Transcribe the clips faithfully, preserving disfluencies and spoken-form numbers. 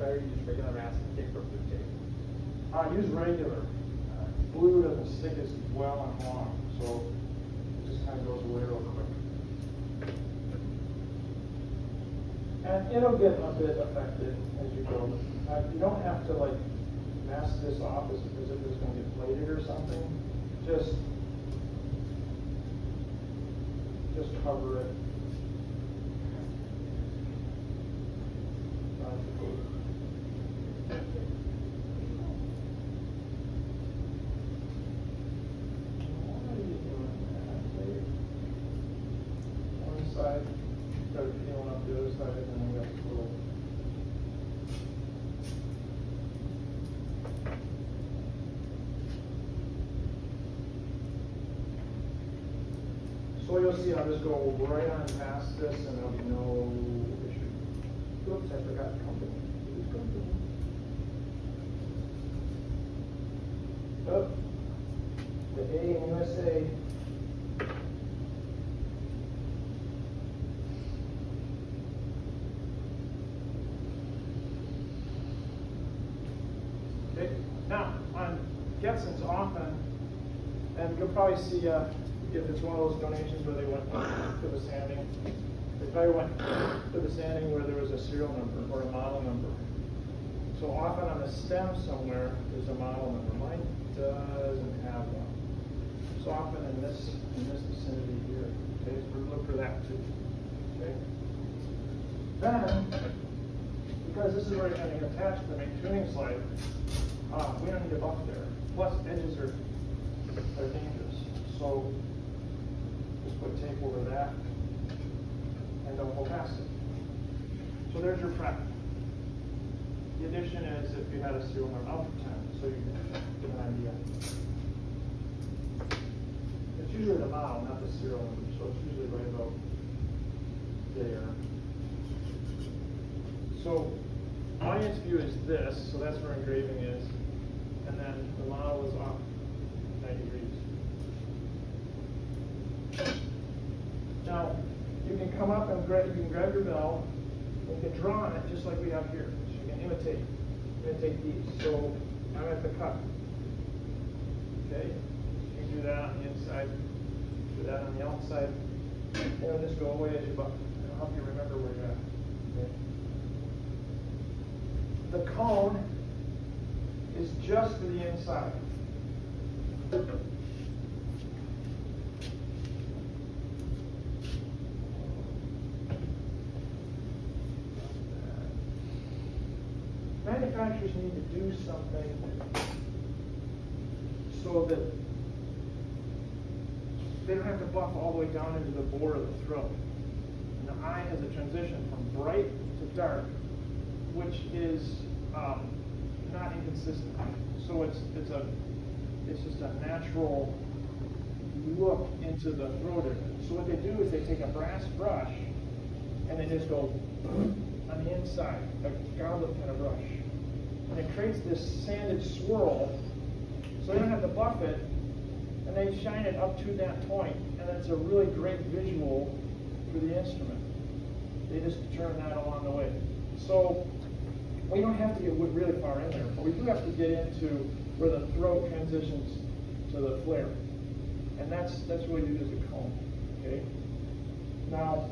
try or use regular masking tape or blue tape? Uh, use regular. Uh, blue doesn't stick as well and long, so it just kind of goes away real quick. And it'll get a bit affected as you go. Uh, you don't have to like mask this off as, as if it's going to get plated or something. Just, just cover it. Side, start peeling up the other side, and then we have to little. So you'll see I'll just go right on past this, and there'll be no issue. Oops, I forgot company. Oh, the A in U S A. Now, on Getson's often, and you'll probably see uh, if it's one of those donations where they went to the sanding, they probably went to the sanding where there was a serial number or a model number. So often on the stem somewhere, there's a model number. Mine doesn't have one. So often in this in this vicinity here, okay, so we look for that too. Okay. Then, because this is where you're going to attach the main tuning slide. Uh, we don't need a buff there. Plus, edges are, are dangerous. So, just put tape over that, and don't go past it. So there's your prep. The addition is if you had a serial number, I'll pretend, so you can get an idea. It's usually the model, not the serial number, so it's usually right about there. So, audience view is this, so that's where engraving is. And then the model is off ninety degrees. Now, you can come up and grab, you can grab your bell, and you can draw on it just like we have here. So you can imitate, imitate these. So I'm at the cut. Okay? You can do that on the inside, do that on the outside. And it'll just go away as you buck. It'll help you remember where you're at. Okay? The cone is just to the inside. Manufacturers need to do something so that they don't have to buff all the way down into the bore of the throat. And the eye has a transition from bright to dark, which is um, not inconsistent. So it's it's a it's just a natural look into the throat area. So what they do is they take a brass brush and they just go on the inside, a goblet kind of brush. And it creates this sanded swirl, so they don't have to buff it, and they shine it up to that point, and it's a really great visual for the instrument. They just turn that along the way. So we don't have to get really far in there, but we do have to get into where the throat transitions to the flare. And that's that's what we use as a cone. Okay? Now,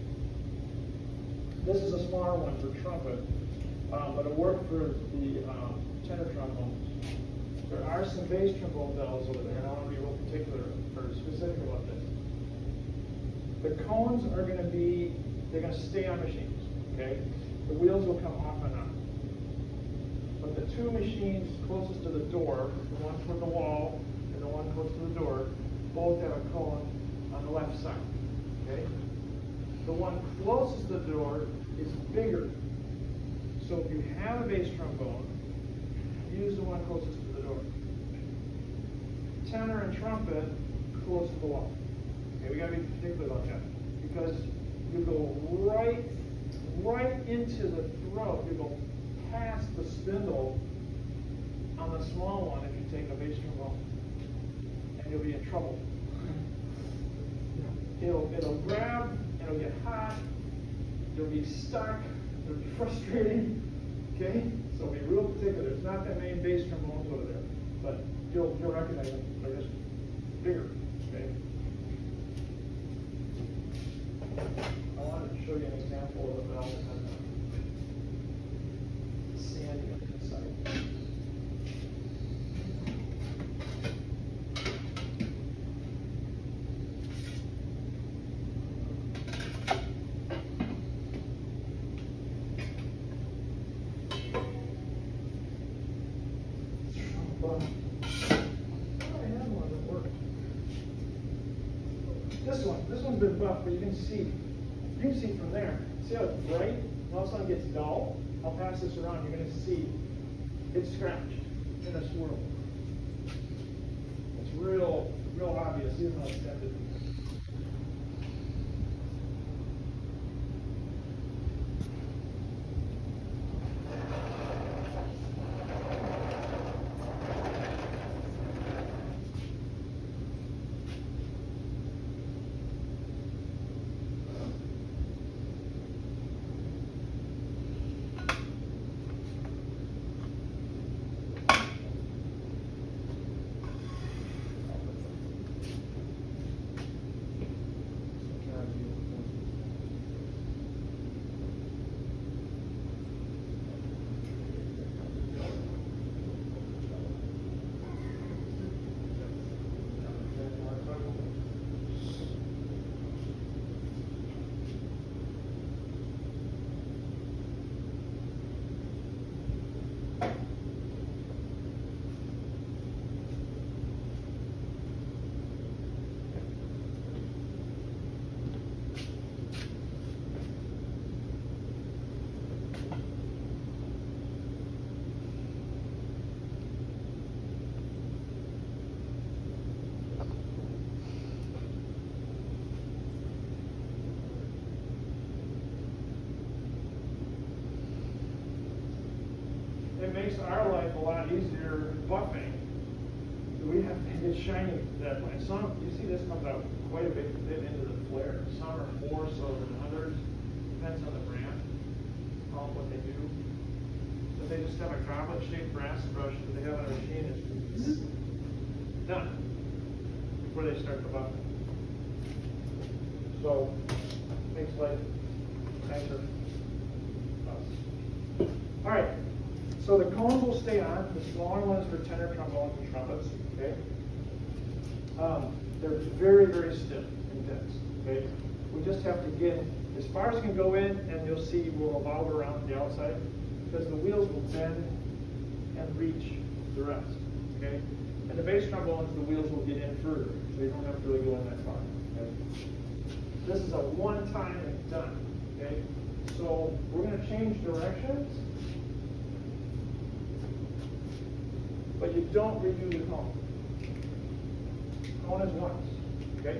this is a smaller one for trumpet, um, but it'll work for the um, tenor trombones. There are some bass trombone bells over there, and I want to be real particular or specific about this. The cones are going to be, they're going to stay on machines. Okay? The wheels will come off and on. But the two machines closest to the door, the one toward the wall and the one close to the door, both have a cone on the left side. Okay? The one closest to the door is bigger. So if you have a bass trombone, use the one closest to the door. Tenor and trumpet, close to the wall. Okay, we gotta be particular about that. Because you go right, right into the throat, you go past the spindle on the small one if you take a bass trombone. And you'll be in trouble. It'll, it'll grab, it'll get hot, you'll be stuck, it'll be frustrating, Okay, so be real particular. There's not that many bass trombones over there, but you'll you'll recognize them. They're just bigger. Okay. I wanted to show you an example of a valve that has a sandy on the inside. This one, this one's been buffed, but you can see, you can see from there. See how it's bright, and all of a sudden it gets dull? I'll pass this around, you're going to see it's scratched in a swirl. It's real, real obvious, even though it's dented. It makes our life a lot easier buffing. We have to get shiny that way. Some, you see this comes out quite a bit, bit into the flare. Some are four, so than others. Depends on the brand, on what they do. But they just have a goblet-shaped brass brush that they have on their machine. It's done before they start the buffing. So, makes life nicer. All right. So the cones will stay on. The smaller ones for tenor trombones and trumpets. Okay. Um, they're very, very stiff and dense. Okay. We just have to get as far as can go in, and you'll see we'll revolve around the outside because the wheels will bend and reach the rest. Okay. And the bass trombones, the wheels will get in further, so you don't have to really go in that far. Okay. This is a one-time and done. Okay. So we're going to change directions. But you don't redo the cone. Cone is once, okay?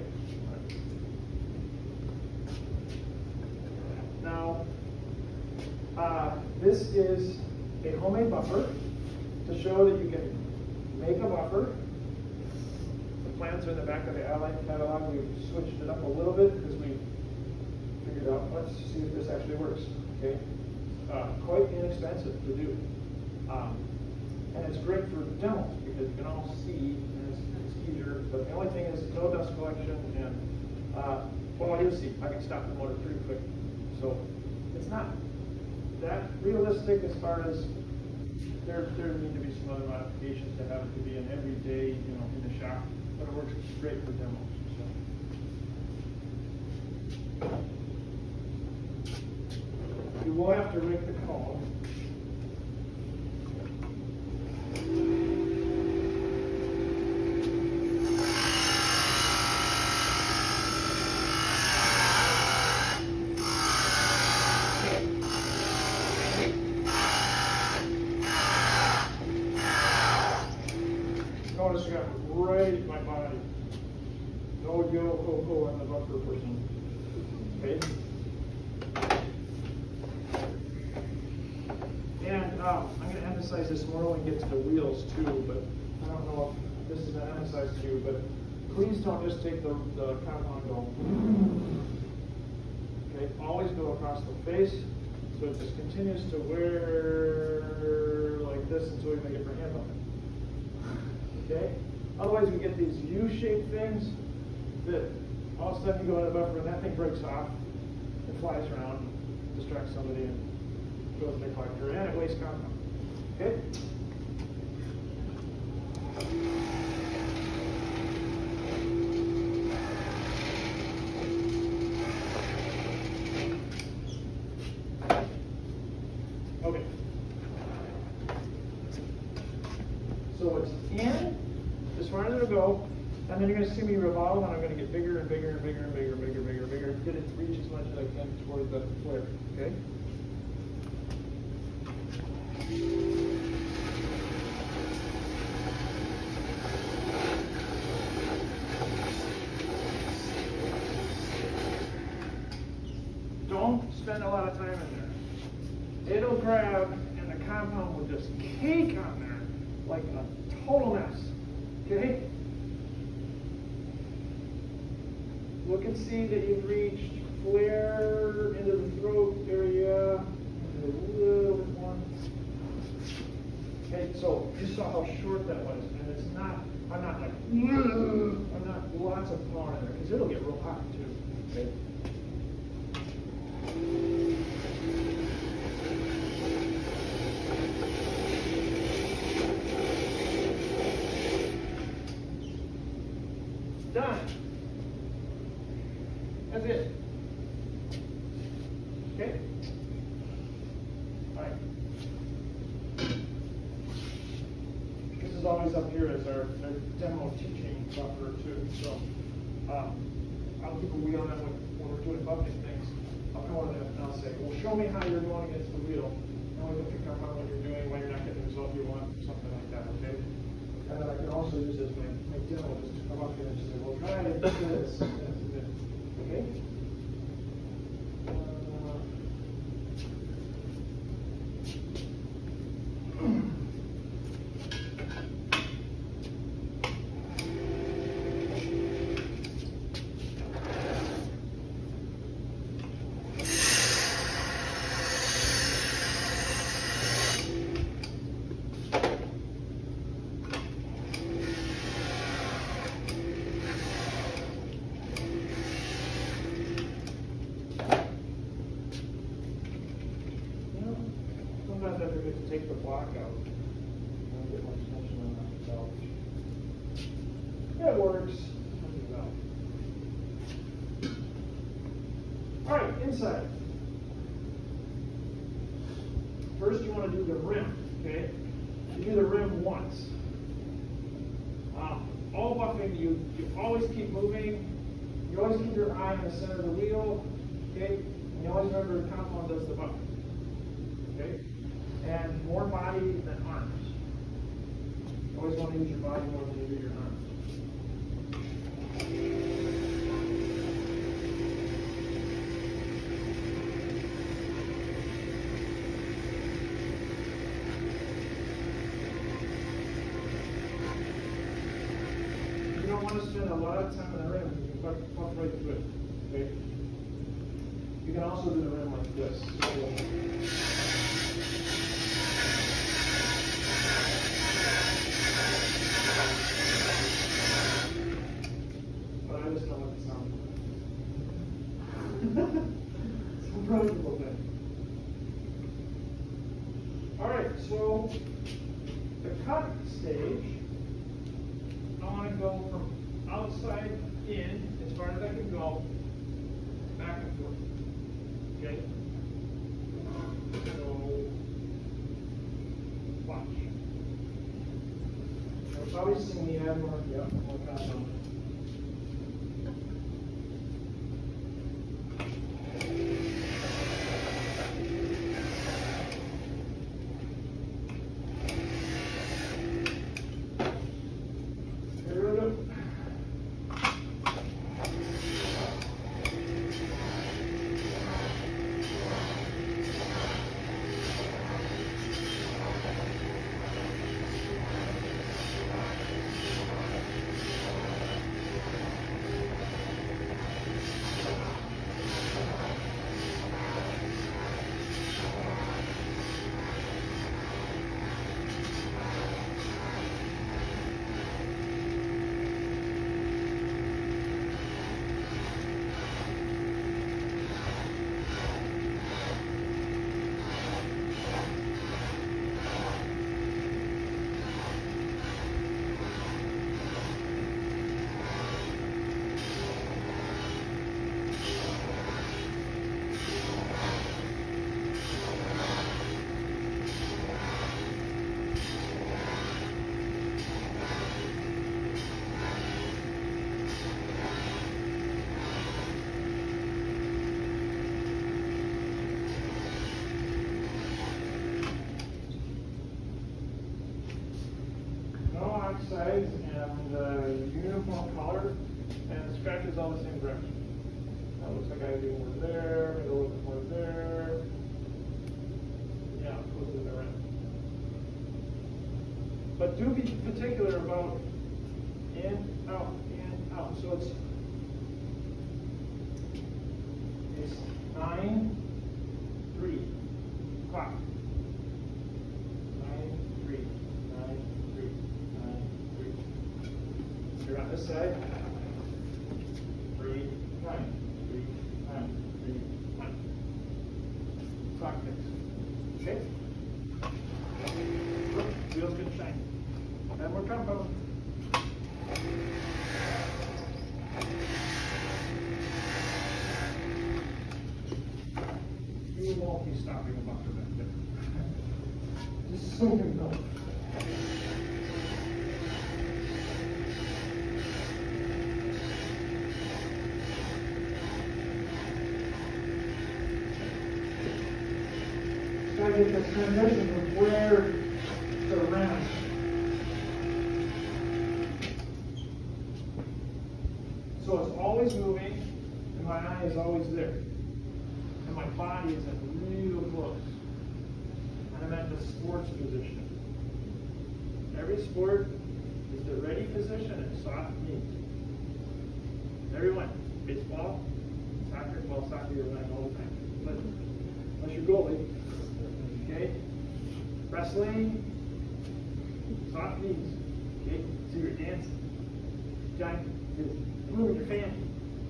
Now, uh, this is a homemade buffer to show that you can make a buffer. The plans are in the back of the Allied catalog. We've switched it up a little bit because we figured out, let's see if this actually works, okay? Uh, quite inexpensive to do. Um, And it's great for demos because you can all see, and it's, it's easier. But the only thing is no dust collection, and uh, well, you'll see. I can stop the motor pretty quick. So it's not that realistic as far as there there need to be some other modifications to have it to be an everyday, you know, in the shop. But it works great for demos. So you will have to rig the cone. Notice I got right in my body. No yo ho ho, I'm the buffer person. Okay. And um, I'm going to emphasize this more when we get to the wheels too, but I don't know if this is an emphasize to you, but please don't just take the, the compound and go. Okay, always go across the face So it just continues to wear like this until we make it for hand buffing. Okay? Otherwise we get these U-shaped things that all of a sudden you go in a buffer and that thing breaks off, it flies around, distracts somebody, and goes in the collector, and it wastes compound. Okay? Okay. So it's in, as far as it'll go, and then you're going to see me revolve, and I'm going to get bigger and bigger and bigger and bigger and bigger and bigger and bigger, get it to reach as much as I can toward the flare. Okay? Don't spend a lot of time in there. It'll grab, and the compound will just cake on there like a total mess. Okay? Look and see that you've reached flare into the throat area, a little bit more. Okay, so you saw how short that was, and it's not, I'm not like, I'm not lots of power in there, because it'll get real hot too. Okay? Done. That's it. Okay? All right. This is always up here as our, our demo teaching buffer too. So um, I'll keep a wheel on when, when we're doing buffing things. I'll come over there and I'll say, well, show me how you're going against the wheel. And we can pick up on what you're doing, when you're not getting the result you want, something like that, okay? And then I can also use this my, my demo just to come up here and say, well, try to do this. Okay? Sometimes I forget to take the block out. I get much tension on that. It works. All right, inside. First, you want to do the rim. Okay, you do the rim once. Um, all buffing, you you always keep moving. You always keep your eye in the center of the wheel. Okay, and you always remember the compound does the buffing. Okay. And more body than arms. You always want to use your body more than you do your arms. You don't want to spend a lot of time in the rim. You can buff, buff right through it. Okay? You can also do the rim like this. I just don't like the sound of it. It's a practical thing. Alright, so the cut stage, I want to go from outside in as far as I can go, back and forth. Okay? So, watch. I've probably seen the ad mark, yeah, more compound. sides and uh, uniform color, and the scratch is all the same direction. That looks like I do more there, maybe a little bit more there. Yeah, close to the rim. But do be particular about in, out, in, out. So it's it's nine, three, clock. Nine, three, nine, three, nine, three. Here on this side, three, nine, three, nine, three, nine. Clock fix. Okay? Look, wheels can shine. And more combo. You won't be stopping a bucker back there. Just so you know. Try to get this transition from where to around. So it's always moving, and my eye is always there. And my body is in real close. And I'm at the sports position. Every sport is the ready position and soft knees. Everyone. Baseball, soccer, well, soccer you're running all the time. But unless you're goalie. Okay? Wrestling, soft knees. Okay? So you're dancing. Giant, you're moving your family.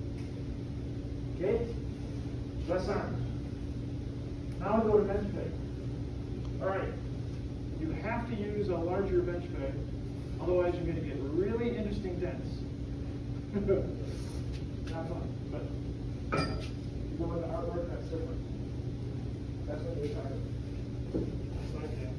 Okay? Less arms. Now we go to bench peg. Alright. You have to use a larger bench peg, otherwise you're going to get really interesting dents. Not fun, but you go with the artwork, that's different. That's what you're talking about. That's okay.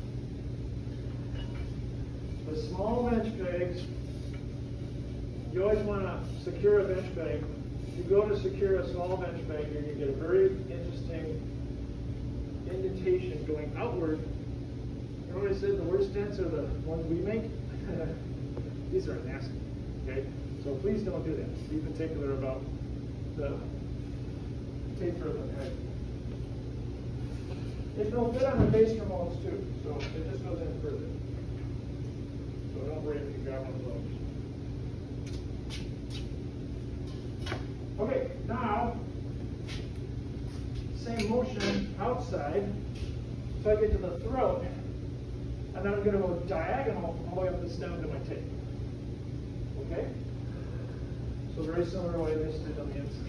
The small bench pegs, you always want to secure a bench peg. If you go to secure a small bench peg, you're going to get a very interesting indentation going outward. Remember I said the worst dents are the ones we make? These are nasty, okay? So please don't do that. Be particular about the taper of the peg. It will fit on the base remotes too, so it just goes in further. So don't worry if you grab one of those. Okay, now, same motion outside, so I get to the throat, and then I'm going to go diagonal all the way up this down to my tape. Okay? So very similar to what I just did on the inside.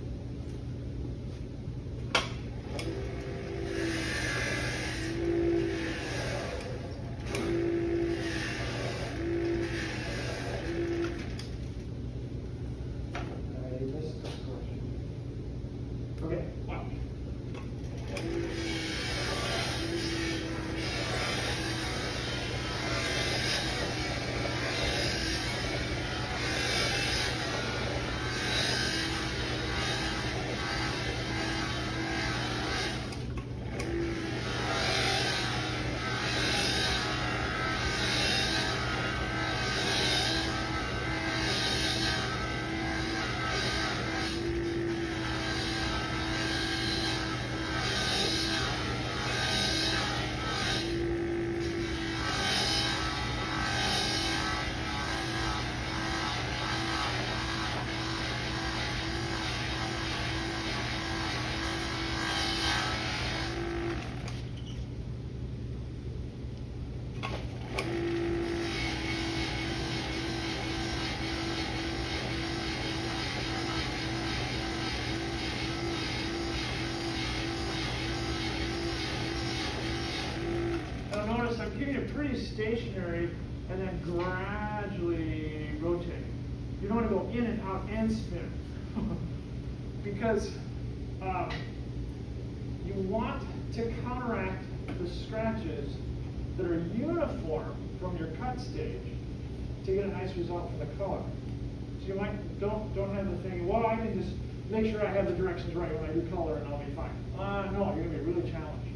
Notice I'm keeping it pretty stationary and then gradually rotating. You don't want to go in and out and spin. Because um, you want to counteract the scratches that are uniform from your cut stage to get a nice result for the color. So you might don't don't have the thing, well, I can just make sure I have the directions right when I do color and I'll be fine. Uh, no, you're going to be really challenged.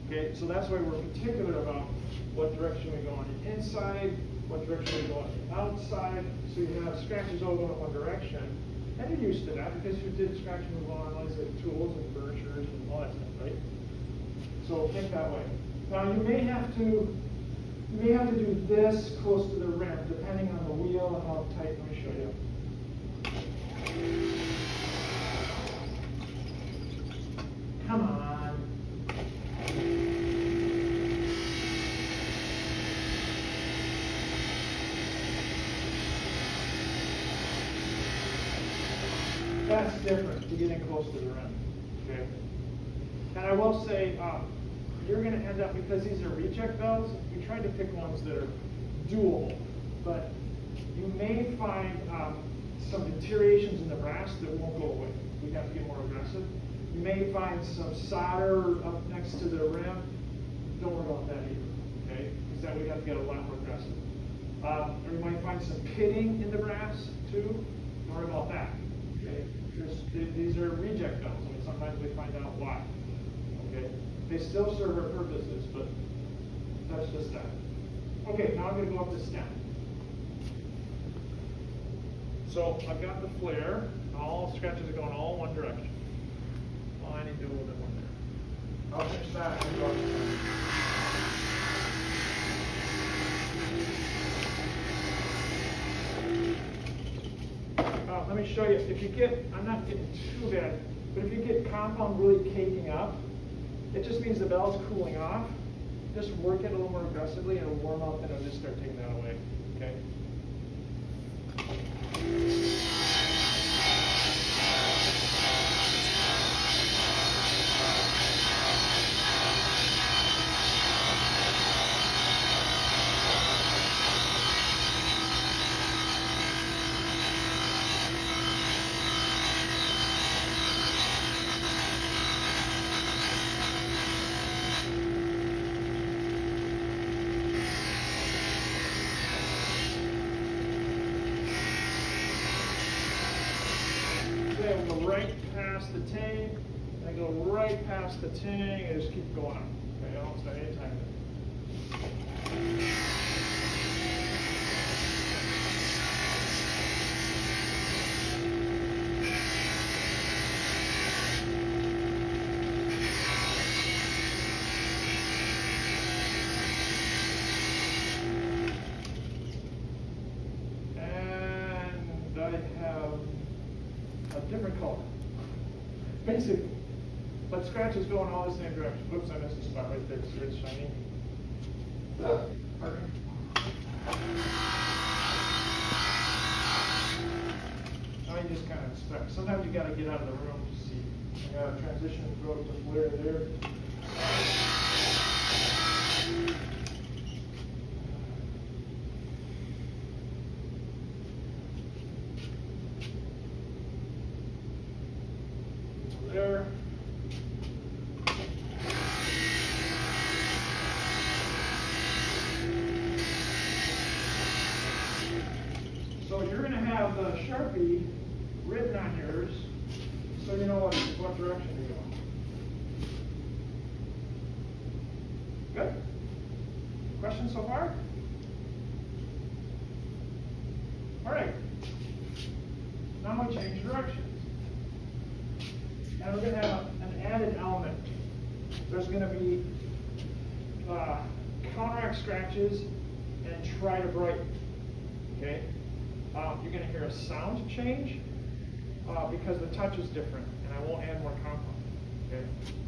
Okay, so that's why we're particular about what direction we go on the inside, what direction we go on the outside. So you have scratches all going one direction. And you're used to that because you did scratch and move on like tools and furnitures and all that stuff, right? So think that way. Now you may have to you may have to do this close to the rim, depending on the wheel and how tight. Let me show you. Come on. That's different to getting close to the rim. Okay. And I will say, um, you're going to end up, because these are reject valves, we tried to pick ones that are doable, but you may find um, some deteriorations in the brass that won't go away. We have to get more aggressive. You may find some solder up next to the rim. Don't worry about that either, okay? Because that we have to get a lot more aggressive. Um, or you might find some pitting in the brass too. Don't worry about that. Okay? There's, these are reject valves. I mean, sometimes we find out why. Okay? They still serve our purposes, but that's just that. Okay, now I'm going to go up the stem. So I've got the flare. All scratches are going all in one direction. Oh, I need to do a little bit more there. I'll finish that and go up the stem. Uh, let me show you. If you get, I'm not getting too bad, but if you get compound really caking up, it just means the valve's cooling off. Just work it a little more aggressively and it'll warm up and it'll just start taking that away. Okay? We'll go right past the tank, and I go right past the tank, and just keep going up. Okay, I don't spend any time there. And I have a different color, basically. But scratch is going all the same direction. Whoops, I missed a spot right there. See where it's shiny? Pardon me. Now you just kind of inspect. Sometimes you got to get out of the room to see. I got to transition and go to the flare there. There. So you're going to have the Sharpie written on yours, so you know what, what direction you're going. Good? Questions so far? All right. Now we change directions. And we're going to have an added element. There's going to be uh, counteract scratches and try to brighten. Okay? Um, you're going to hear a sound change uh, because the touch is different, and I won't add more compound. Okay?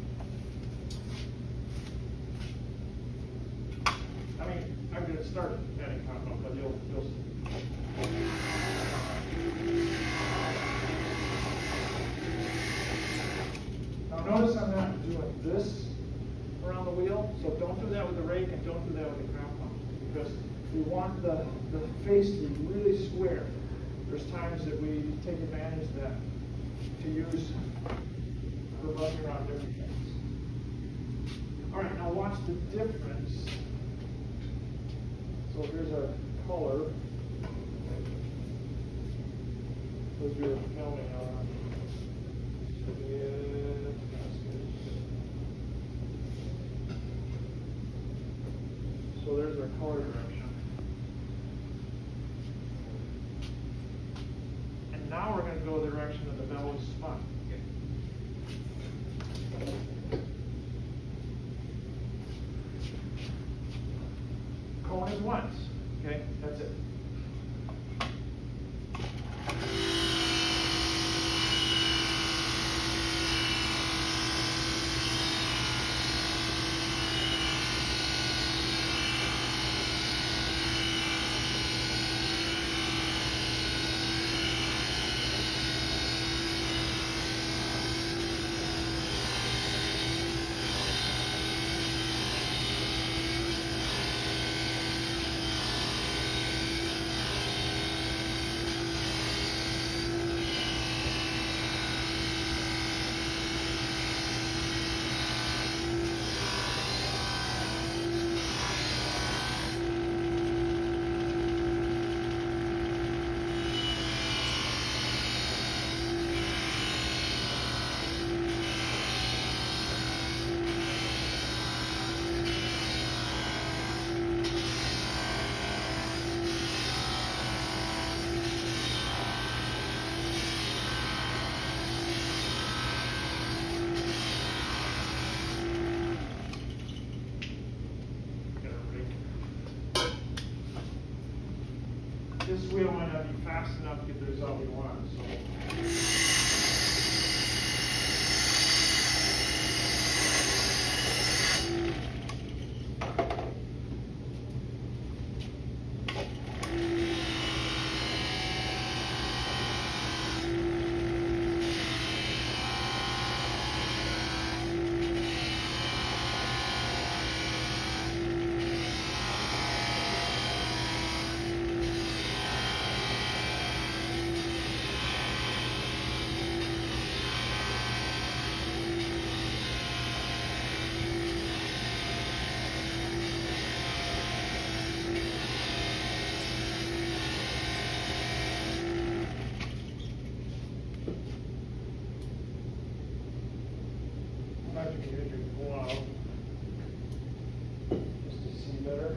I mean, I'm going to start adding compound, but you'll you'll see. Now notice I'm not doing this around the wheel, so don't do that with the rake and don't do that with the compound, because we want the, the face to be really square. There's times that we take advantage of that to use for running around different things. All right, now watch the difference. So here's our color. As we were filming on. So there's our color direction. And now we're going to go the direction of the bellows spun. Cone is once, okay? That's it. This wheel might not be fast enough to get the result we want, so. Back to the electric glove, just to see better.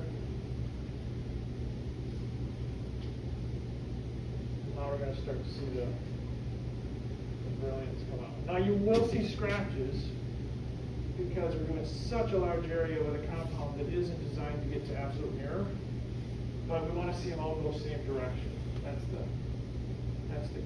Now we're going to start to see the, the brilliance come out. Now you will see scratches because we're doing such a large area with a compound that isn't designed to get to absolute mirror, but we want to see them all go the same direction. That's the, that's the key.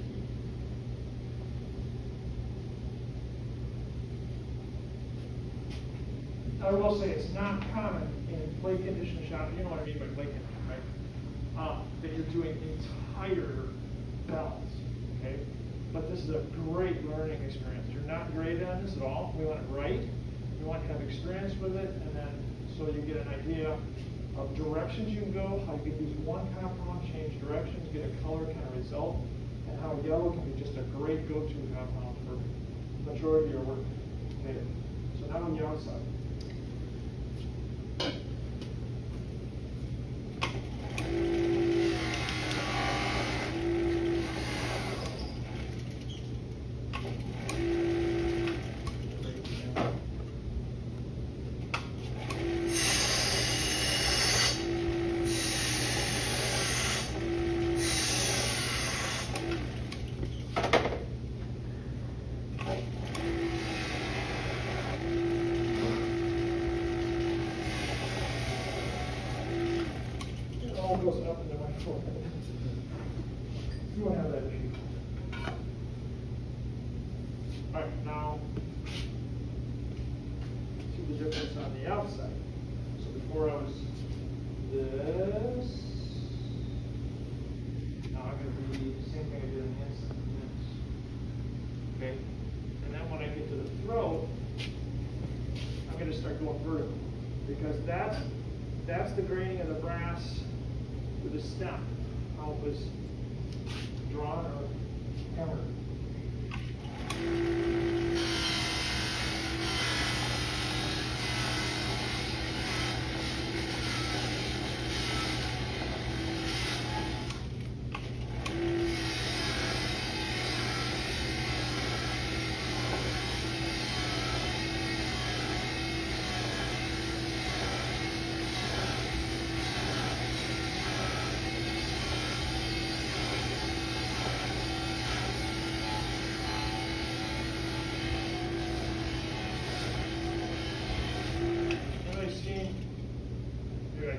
I will say it's not common in plate condition shop, you know what I mean by plate condition, right? Uh, that you're doing entire bells, okay? But this is a great learning experience. You're not graded on this at all. We want it right. We want to have experience with it, and then so you get an idea of directions you can go, how you can use one compound, change directions, get a color kind of result, and how yellow can be just a great go-to compound for the majority of your work. Okay. So now on the outside. Goes up into my forehead. You won't have that issue. All right, now see the difference on the outside. So before I was this, now I'm going to be the same thing I did on the inside. This. Okay, and then when I get to the throat, I'm going to start going vertical because that's that's the graining of the brass. The stem, how it was drawn or hammered.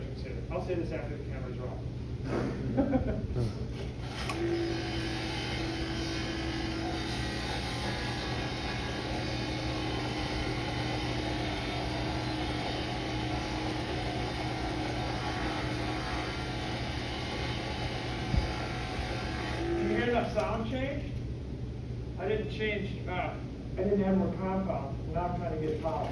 should say that. I'll say this after the cameras are off. Can you hear that sound change? I didn't change, uh, I didn't have more compound. Now I'm trying to get power.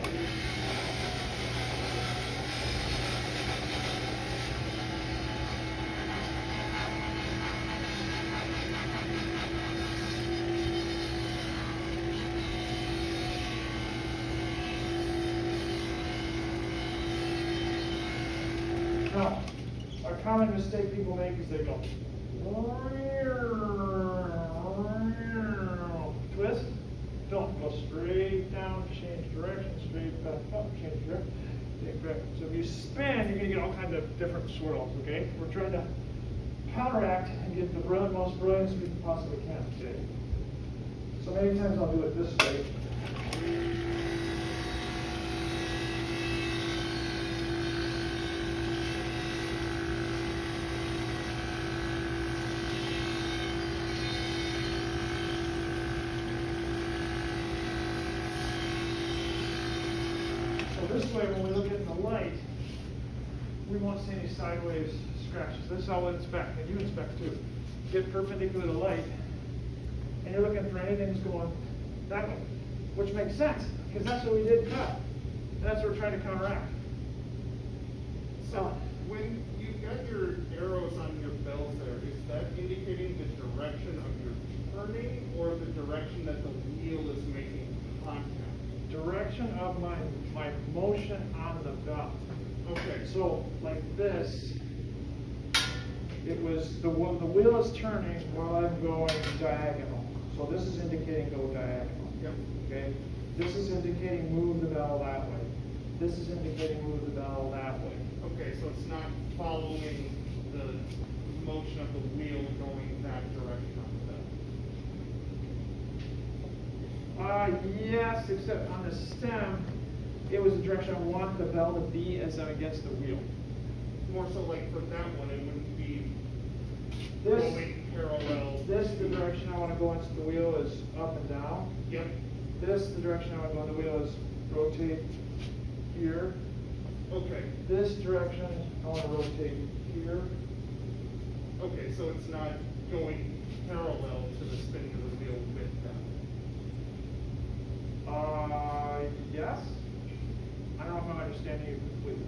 Now, a common mistake people make is they go, twist, don't go straight down, change direction, straight back up, change direction, take back. So if you spin, you're going to get all kinds of different swirls, okay? We're trying to counteract and get the brilliant, most brilliance we possibly can today. So many times I'll do it this way. This way, when we look at the light, we won't see any sideways scratches. This is how we inspect, and you inspect too. Get perpendicular to light, and you're looking for anything that's going that way, which makes sense, because that's what we did cut. And that's what we're trying to counteract. So, when you've got your arrows on your bells there, is that indicating the direction of your turning, or the direction that the wheel is making contact? Direction of my my motion on the belt. Okay. So like this, it was the wh- the wheel is turning while I'm going diagonal. So this is indicating go diagonal. Yep. Okay. This is indicating move the bell that way. This is indicating move the bell that way. Okay, so it's not following the motion of the wheel going that direction on the bell. Uh, yes, except on the stem, it was the direction I want the bell to be as I'm against the wheel. More so like for that one, it wouldn't be This, going parallel. this, the direction I want to go into the wheel is up and down. Yep. This, the direction I want to go in the wheel is rotate here. Okay. This direction, I want to rotate here. Okay, so it's not going parallel to the spinning of the wheel with that. Uh, yes. I don't know if I'm understanding you completely.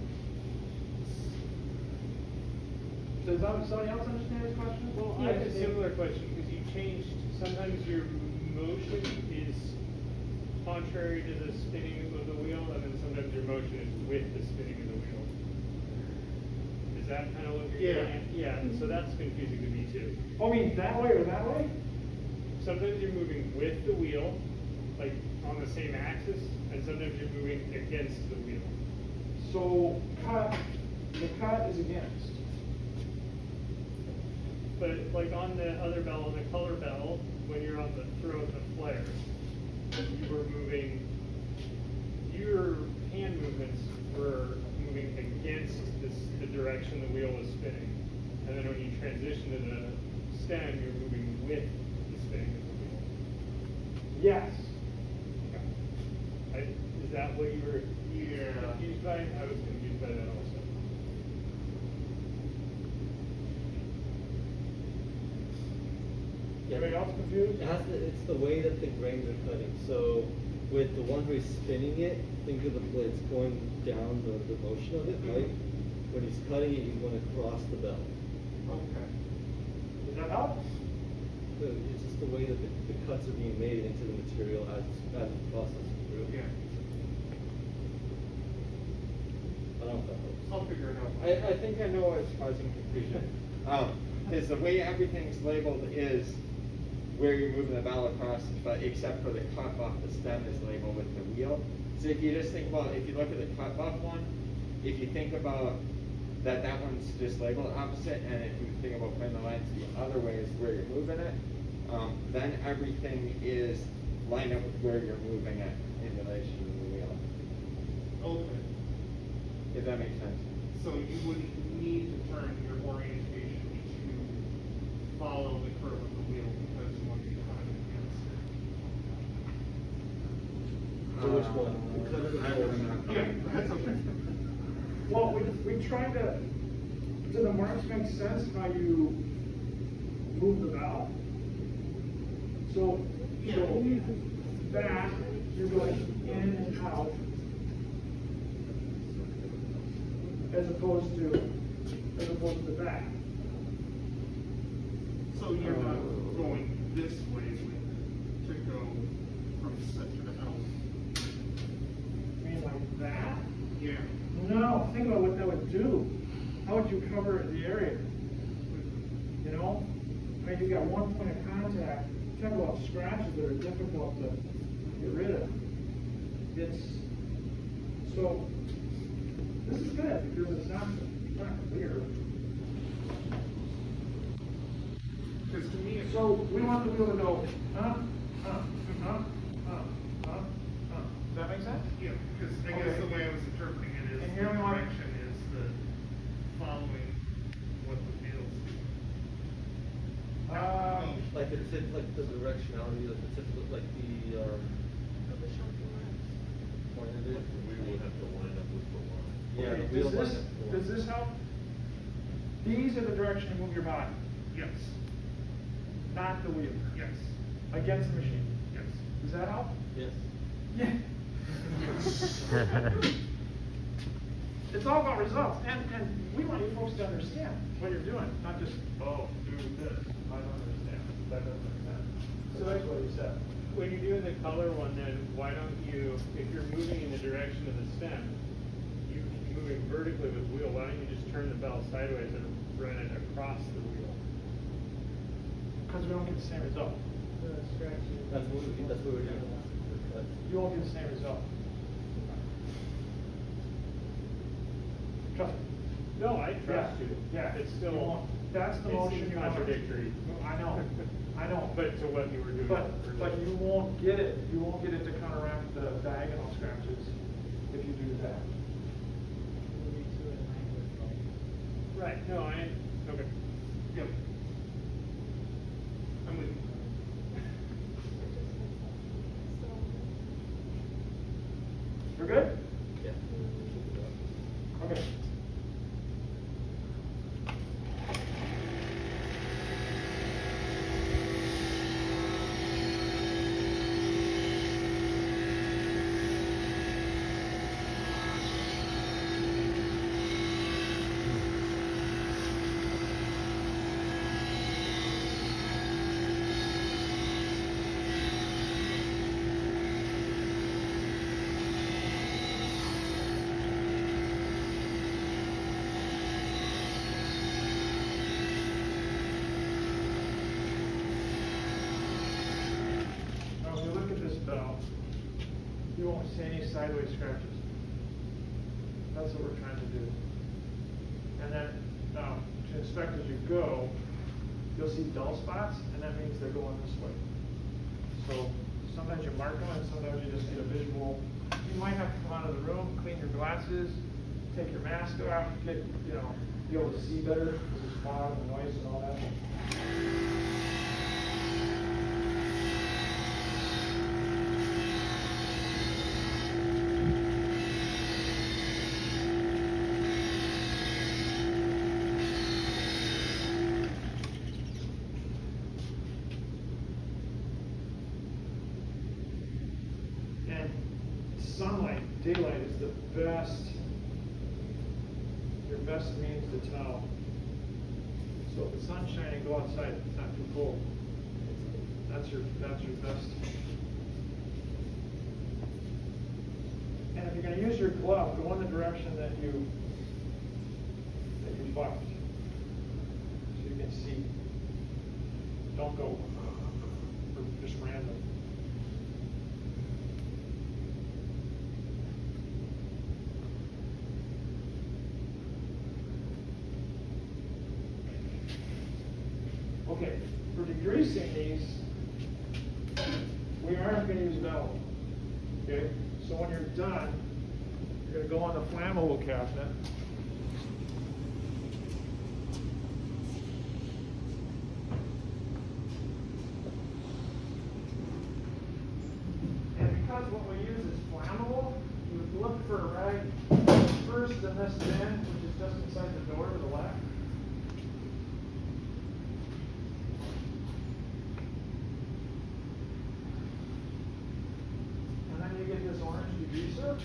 Does somebody else understand this question? Well, I have a similar question, because you changed, sometimes your motion is contrary to the spinning of the wheel, and then sometimes your motion is with the spinning of the wheel. Is that kind of what you're Yeah. getting at? Yeah, so that's confusing to me too. Oh, I mean that way or that way? Sometimes you're moving with the wheel, like on the same axis, and sometimes you're moving against the wheel. So cut, the cut is against. But like on the other bell, the color bell, when you're on the throat of flare, you were moving, your hand movements were moving against this, the direction the wheel was spinning. And then when you transition to the stem, you're moving with the spinning of the wheel. Yes. I, is that what you were Yeah. confused by? I was confused by that also. Anybody else confused? It has to, it's the way that the grains are cutting. So with the one who's spinning it, think of the blades going down the, the motion of it, right? When he's cutting it, he's going to cross the bell. Okay. Does that help? So it's just the way that the, the cuts are being made into the material as, as it's processing through. Yeah. I don't know if that helps. I'll figure it out. I, I think I know what's causing confusion. Um, is the way everything's labeled is where you're moving the bell across, but except for the cut buff, the stem is labeled with the wheel. So if you just think about, if you look at the cut buff one, if you think about that that one's just labeled opposite, and if you think about putting the lines the other way is where you're moving it, um, then everything is lined up with where you're moving it in relation to the wheel. Okay. If that makes sense. So you wouldn't need to turn your orientation to follow the curve of the wheel because you want to be kind of against it. So which one? The cutter or the mower? Yeah, that's okay. Well, we, we tried to, do the marks make sense how you move the valve? So, so that, you're going in and out, as opposed to, as opposed to the back. So you're not going this way to go from center to out. I mean, like that? Yeah. No, think about what that would do. How would you cover the area? You know? I mean, you got one point of contact. Talk about scratches that are difficult to get rid of. It's, so, this is good because it's not, it's not clear. Because to me, it's So, we want the wheel to go, huh, huh, huh, huh, huh, huh. Does that make sense? yeah, because I guess Okay. the way I was interpreting it is And the here we want- direction is the following what the wheels do. Um, Like the tip, like the directionality, like the tip, like the, um, point of it. We would have to line up with the line. Yeah, okay, the wheel does this, line up. does this help? These are the direction you move your body, Yes, not the wheel, yes, against the machine. yes. Does that help? Yes. Yeah. It's all about results, and, and we want you folks to understand what you're doing, not just, oh, do this, I don't understand, that doesn't make sense. So that's what he said. When you're doing the color one, then why don't you, if you're moving in the direction of the stem, you moving vertically with the wheel, why don't you just turn the bell sideways and run it across the wheel? Because we don't get the same result. That's what we, that's what we're doing. That's- You won't get the same result. Trust me. No, I trust Yeah, you. yeah. It's You still, won't. That's the it motion seems you want. contradictory. I know, I know. But to what you were doing. But, earlier. but you won't get it, you won't get it to counteract the diagonal scratches if you do that. Right, no, I, okay. Yep. I'm with you. We're good? Yeah. Okay. Now, if you look at this bell, you won't see any sideways scratches. That's what we're trying to do. And then, um, to inspect as you go, you'll see dull spots, and that means they're going this way. So sometimes you mark them, and sometimes you just get a visual. You might have to come out of the room, clean your glasses, take your mask off, get, you know, be able to see better because there's fog and noise and all that. And sunlight, daylight is the best, your best means to tell. So if the sun's shining, go outside, it's not too cold. That's your, that's your best. And if you're gonna use your glove, go in the direction that you, that you left. So you can see. Don't go just random. Okay, for degreasing these, we aren't going to use metal. Okay, so when you're done, you're going to go on the flammable cabinet, Then this bin, which is just inside the door to the left. And then you get this orange degreaser.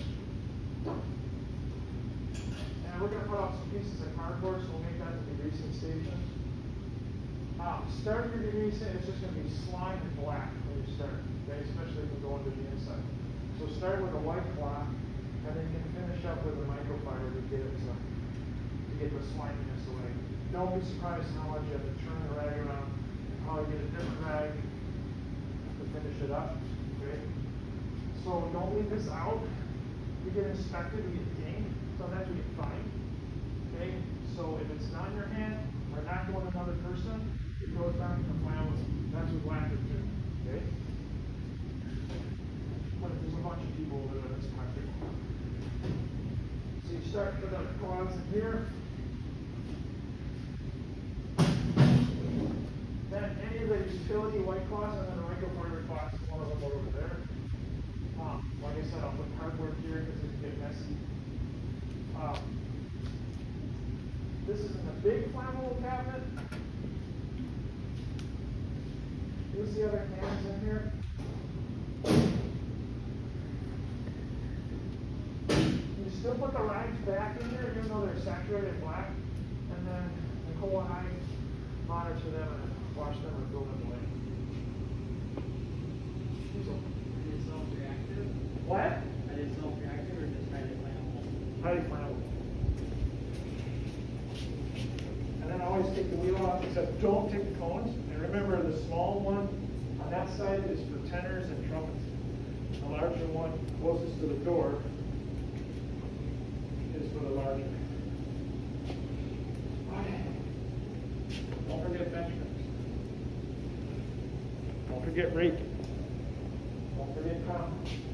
And we're going to put out some pieces of cardboard, so we'll make that the degreasing station. Um, start your degreasing, it's just going to be slime and black when you start, okay? Especially if you go into the inside. So start with a white cloth, and then you can finish up with a microfiber to get it to, to get the sliminess away. Don't be surprised how much you have to turn the rag around and probably get a different rag to finish it up, okay? So don't leave this out. We get inspected, we get dinged, sometimes we get fined, okay? So if it's not in your hand, or not going to another person, it goes back in the file. That's what lacquer do, okay? But if there's a bunch of people over there, that's not good. So you start with the cloths in here. Then any of the utility white cloths and then the microfiber cloths, one of them over there. Um, like I said, I'll put cardboard here because it can get messy. Um, this is in the big flammable cabinet. Here's the other cans in here. You still put the rags back in there, even though they're saturated black. And then Nicole and I monitor them and wash them and throw them away. Is it self-reactive? What? Are they self-reactive or just highly flammable? Highly flammable. And then always take the wheel off, except don't take the cones. And remember, the small one on that side is for tenors and trumpets. The larger one closest to the door is for the larger. Okay. Don't forget bench press. Don't forget raking. Don't forget compound.